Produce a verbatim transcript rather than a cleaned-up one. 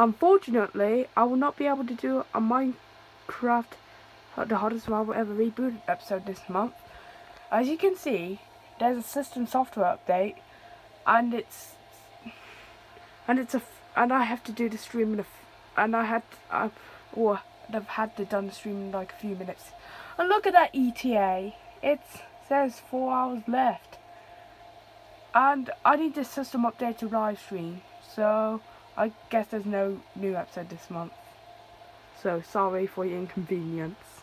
unfortunately, I will not be able to do a Minecraft The Hottest Survival Ever Rebooted episode this month. As you can see, there's a system software update, and it's and it's a and I have to do the stream in a and I had I or I've had to done the stream in like a few minutes. And look at that E T A. It says four hours left. And I need the system update to live stream, so I guess there's no new episode this month. So sorry for your inconvenience.